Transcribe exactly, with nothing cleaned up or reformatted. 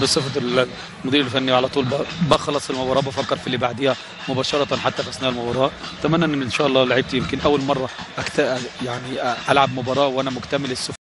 بصفه المدير الفني على طول بخلص المباراه بفكر في اللي بعديها مباشره حتى في اثناء المباراه. اتمنى ان ان شاء الله لعيبتي يمكن اول مره أكت... يعني العب مباراه وانا مكتمل الصفر